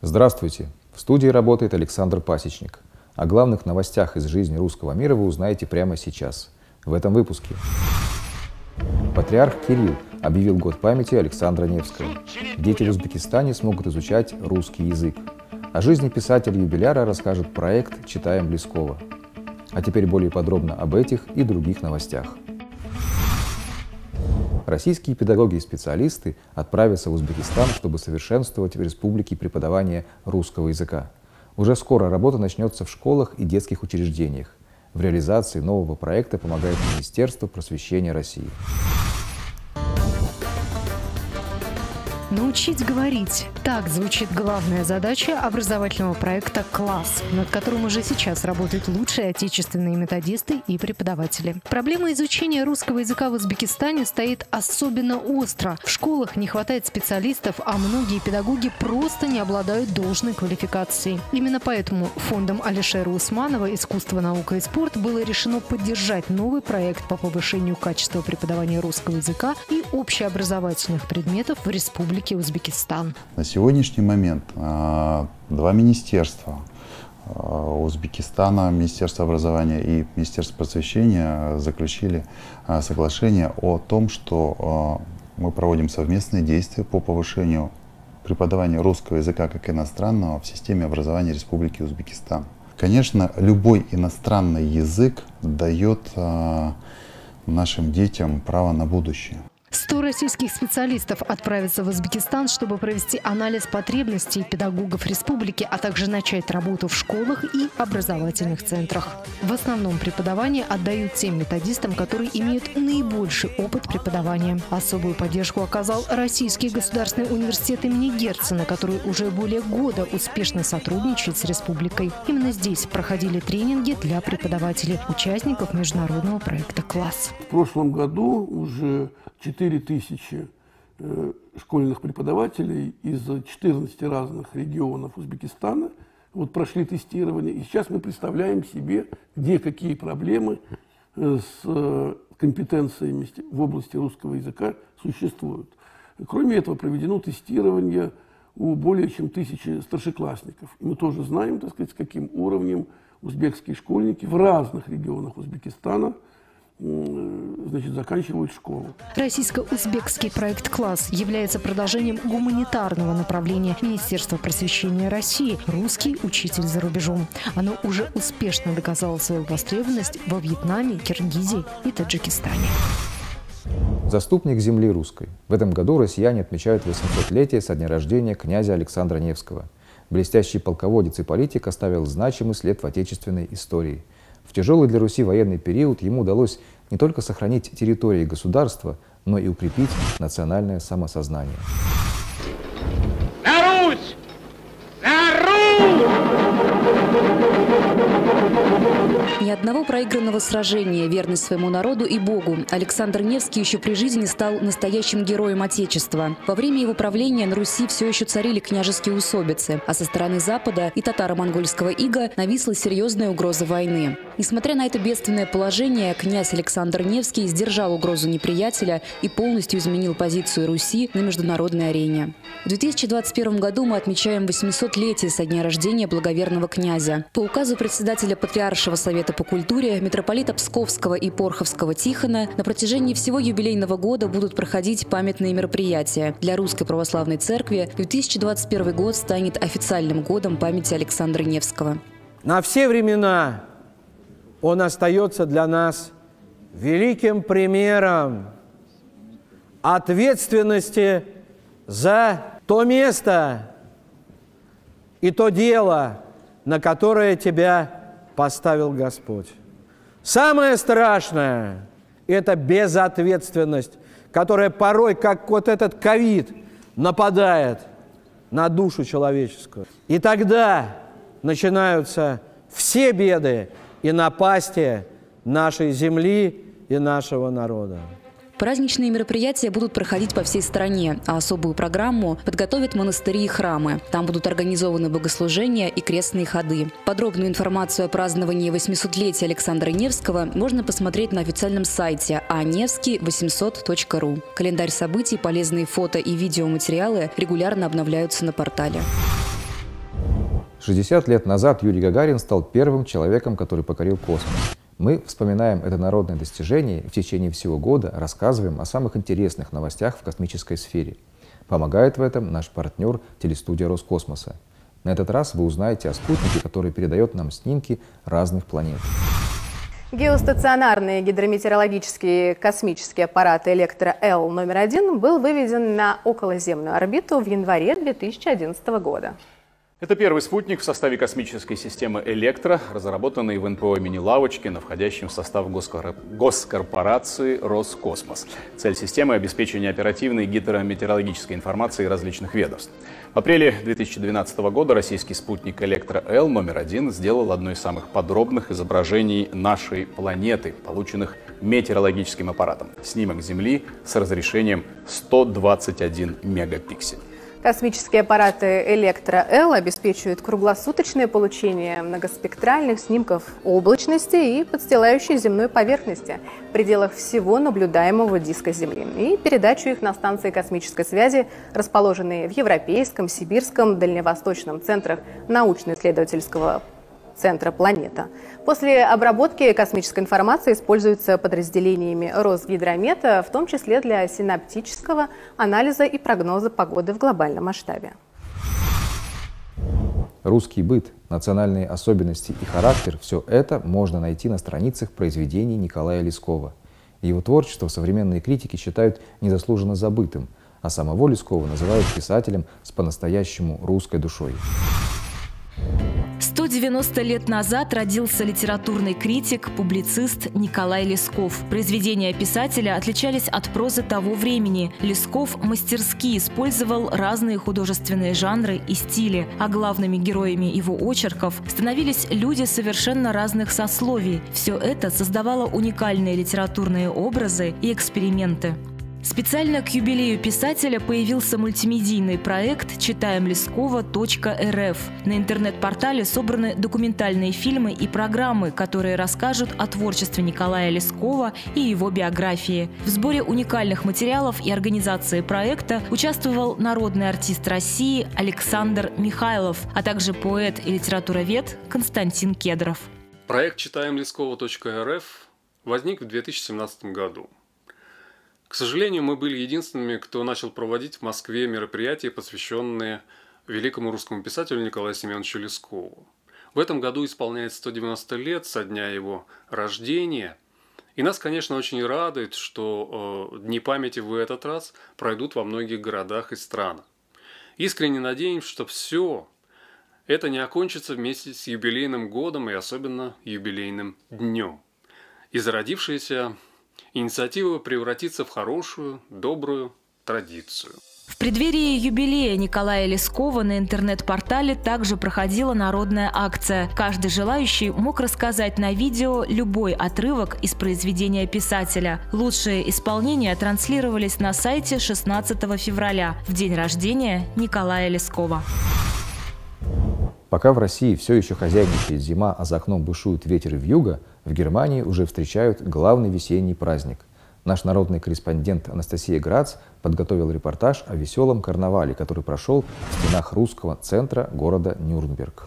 Здравствуйте! В студии работает Александр Пасечник. О главных новостях из жизни русского мира вы узнаете прямо сейчас, в этом выпуске. Патриарх Кирилл объявил год памяти Александра Невского. Дети в Узбекистане смогут изучать русский язык. О жизни писателя-юбиляра расскажет проект «Читаем близкого». А теперь более подробно об этих и других новостях. Российские педагоги и специалисты отправятся в Узбекистан, чтобы совершенствовать в республике преподавание русского языка. Уже скоро работа начнется в школах и детских учреждениях. В реализации нового проекта помогает Министерство просвещения России. Научить говорить. Так звучит главная задача образовательного проекта «Класс», над которым уже сейчас работают лучшие отечественные методисты и преподаватели. Проблема изучения русского языка в Узбекистане стоит особенно остро. В школах не хватает специалистов, а многие педагоги просто не обладают должной квалификацией. Именно поэтому фондом Алишера Усманова «Искусство, наука и спорт» было решено поддержать новый проект по повышению качества преподавания русского языка и общеобразовательных предметов в Республике Узбекистан. На сегодняшний момент два министерства Узбекистана, Министерство образования и Министерство просвещения заключили соглашение о том, что мы проводим совместные действия по повышению преподавания русского языка как иностранного в системе образования Республики Узбекистан. Конечно, любой иностранный язык дает нашим детям право на будущее. 100 российских специалистов отправятся в Узбекистан, чтобы провести анализ потребностей педагогов республики, а также начать работу в школах и образовательных центрах. В основном преподавание отдают тем методистам, которые имеют наибольший опыт преподавания. Особую поддержку оказал Российский государственный университет имени Герцена, который уже более года успешно сотрудничает с республикой. Именно здесь проходили тренинги для преподавателей, участников международного проекта «Класс». В прошлом году уже 4000 школьных преподавателей из 14 разных регионов Узбекистана прошли тестирование. И сейчас мы представляем себе, где какие проблемы с компетенциями в области русского языка существуют. Кроме этого, проведено тестирование у более чем 1000 старшеклассников. И мы тоже знаем, так сказать, с каким уровнем узбекские школьники в разных регионах Узбекистана заканчивают школу. Российско-узбекский проект «Класс» является продолжением гуманитарного направления Министерства просвещения России «Русский учитель за рубежом». Оно уже успешно доказало свою востребованность во Вьетнаме, Киргизии и Таджикистане. Заступник земли русской. В этом году россияне отмечают 800-летие со дня рождения князя Александра Невского. Блестящий полководец и политик оставил значимый след в отечественной истории. В тяжелый для Руси военный период ему удалось не только сохранить территории государства, но и укрепить национальное самосознание. За Русь! За Русь! Ни одного проигранного сражения, верность своему народу и Богу, Александр Невский еще при жизни стал настоящим героем Отечества. Во время его правления на Руси все еще царили княжеские усобицы, а со стороны Запада и татаро-монгольского ига нависла серьезная угроза войны. Несмотря на это бедственное положение, князь Александр Невский сдержал угрозу неприятеля и полностью изменил позицию Руси на международной арене. В 2021 году мы отмечаем 800-летие со дня рождения благоверного князя. По указу председателя Патриаршего совета по культуре митрополита Псковского и Порховского Тихона на протяжении всего юбилейного года будут проходить памятные мероприятия. Для Русской Православной Церкви 2021 год станет официальным годом памяти Александра Невского. На все времена он остается для нас великим примером ответственности за то место и то дело, на которое тебя поставил Господь. Самое страшное – это безответственность, которая порой, как вот этот ковид, нападает на душу человеческую. И тогда начинаются все беды и напасти нашей земли и нашего народа. Праздничные мероприятия будут проходить по всей стране, а особую программу подготовят монастыри и храмы. Там будут организованы богослужения и крестные ходы. Подробную информацию о праздновании 800-летия Александра Невского можно посмотреть на официальном сайте anevsky800.ru. Календарь событий, полезные фото и видеоматериалы регулярно обновляются на портале. 60 лет назад Юрий Гагарин стал первым человеком, который покорил космос. Мы вспоминаем это народное достижение и в течение всего года рассказываем о самых интересных новостях в космической сфере. Помогает в этом наш партнер телестудия Роскосмоса. На этот раз вы узнаете о спутнике, который передает нам снимки разных планет. Геостационарный гидрометеорологический космический аппарат «Электро-Л» номер 1 был выведен на околоземную орбиту в январе 2011 года. Это первый спутник в составе космической системы «Электро», разработанный в НПО имени Лавочкина, входящем в состав госкорпорации «Роскосмос». Цель системы – обеспечение оперативной гидрометеорологической информации различных ведомств. В апреле 2012 года российский спутник «Электро-Л» номер 1 сделал одно из самых подробных изображений нашей планеты, полученных метеорологическим аппаратом. Снимок Земли с разрешением 121 мегапиксель. Космические аппараты «Электро-Л» обеспечивают круглосуточное получение многоспектральных снимков облачности и подстилающей земной поверхности в пределах всего наблюдаемого диска Земли и передачу их на станции космической связи, расположенные в Европейском, Сибирском, Дальневосточном центрах научно-исследовательского центра «Планета». После обработки космической информации используется подразделениями Росгидромета, в том числе для синаптического анализа и прогноза погоды в глобальном масштабе. Русский быт, национальные особенности и характер – все это можно найти на страницах произведений Николая Лескова. Его творчество современные критики считают незаслуженно забытым, а самого Лескова называют писателем с по-настоящему русской душой. 190 лет назад родился литературный критик, публицист Николай Лесков. Произведения писателя отличались от прозы того времени. Лесков мастерски использовал разные художественные жанры и стили, а главными героями его очерков становились люди совершенно разных сословий. Все это создавало уникальные литературные образы и эксперименты. Специально к юбилею писателя появился мультимедийный проект «Читаемлескова.рф». На интернет-портале собраны документальные фильмы и программы, которые расскажут о творчестве Николая Лескова и его биографии. В сборе уникальных материалов и организации проекта участвовал народный артист России Александр Михайлов, а также поэт и литературовед Константин Кедров. Проект «Читаемлескова.рф» возник в 2017 году. К сожалению, мы были единственными, кто начал проводить в Москве мероприятия, посвященные великому русскому писателю Николаю Семеновичу Лескову. В этом году исполняется 190 лет со дня его рождения. И нас, конечно, очень радует, что Дни памяти в этот раз пройдут во многих городах и странах. Искренне надеемся, что все это не окончится вместе с юбилейным годом и особенно юбилейным днем. И зародившаяся инициатива превратится в хорошую, добрую традицию. В преддверии юбилея Николая Лескова на интернет-портале также проходила народная акция. Каждый желающий мог рассказать на видео любой отрывок из произведения писателя. Лучшие исполнения транслировались на сайте 16 февраля, в день рождения Николая Лескова. Пока в России все еще хозяйничает зима, а за окном бушует ветер и вьюга, в Германии уже встречают главный весенний праздник. Наш народный корреспондент Анастасия Грац подготовил репортаж о веселом карнавале, который прошел в стенах русского центра города Нюрнберг.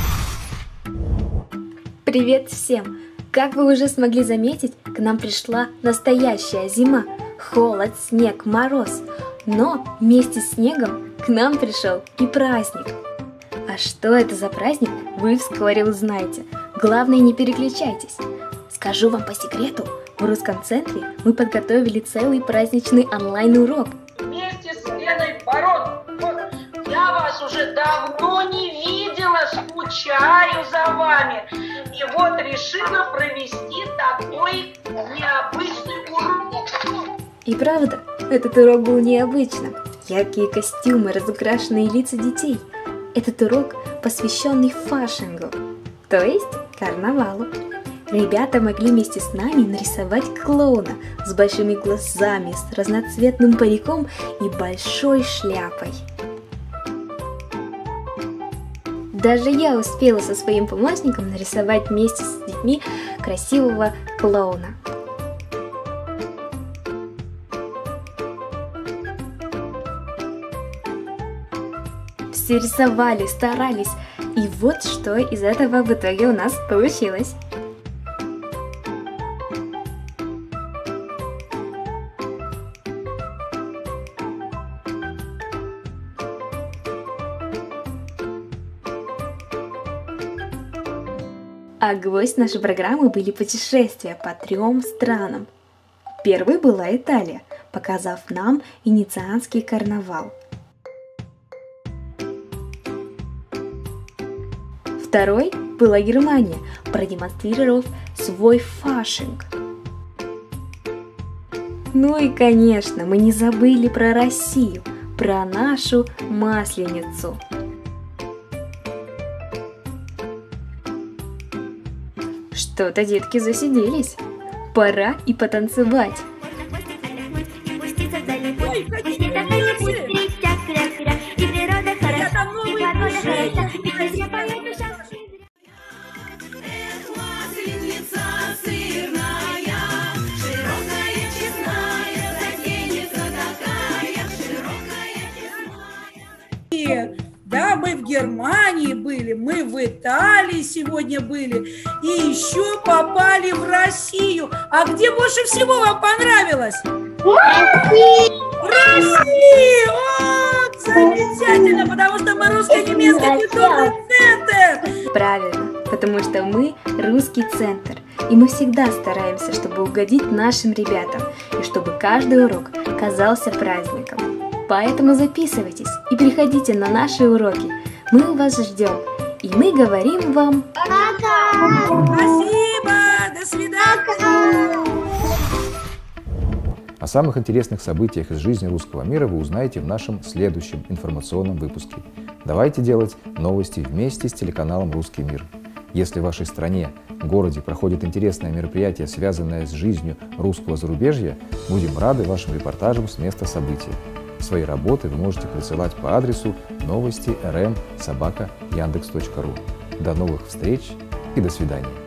Привет всем! Как вы уже смогли заметить, к нам пришла настоящая зима. Холод, снег, мороз. Но вместе с снегом к нам пришел и праздник. А что это за праздник, вы вскоре узнаете. Главное, не переключайтесь. Скажу вам по секрету, в русском центре мы подготовили целый праздничный онлайн-урок. Вместе с Леной Барон. Я вас уже давно не видела, скучаю за вами. И вот решила провести такой необычный урок. И правда, этот урок был необычным. Яркие костюмы, разукрашенные лица детей. Этот урок, посвященный фашингу, то есть карнавалу. Ребята могли вместе с нами нарисовать клоуна с большими глазами, с разноцветным париком и большой шляпой. Даже я успела со своим помощником нарисовать вместе с детьми красивого клоуна. Все рисовали, старались. И вот что из этого в итоге у нас получилось. А гвоздь нашей программы были путешествия по 3 странам. Первой была Италия, показав нам венецианский карнавал. Второй была Германия, продемонстрировав свой фашинг. Ну и, конечно, мы не забыли про Россию, про нашу Масленицу. Что-то детки засиделись. Пора и потанцевать. Да, мы в Германии были, мы в Италии сегодня были и еще попали в Россию. А где больше всего вам понравилось? В России! Вот, замечательно, потому что мы русско-немецкий культурный центр. Правильно, потому что мы русский центр. И мы всегда стараемся, чтобы угодить нашим ребятам, и чтобы каждый урок казался праздником. Поэтому записывайтесь и приходите на наши уроки. Мы вас ждем. И мы говорим вам пока! Спасибо! До свидания! О самых интересных событиях из жизни русского мира вы узнаете в нашем следующем информационном выпуске. Давайте делать новости вместе с телеканалом «Русский мир». Если в вашей стране, городе проходит интересное мероприятие, связанное с жизнью русского зарубежья, будем рады вашим репортажам с места события. Свои работы вы можете присылать по адресу новости.rm@yandex.ru. До новых встреч и до свидания.